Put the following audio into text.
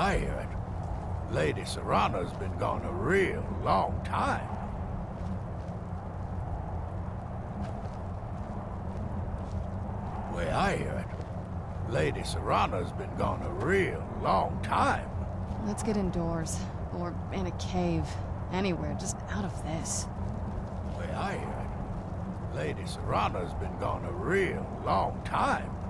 I hear it, Lady Serrana's been gone a real long time. Way I hear it, Lady Serrana's been gone a real long time. Let's get indoors. Or in a cave. Anywhere, just out of this. Way I hear it, Lady Serrana's been gone a real long time.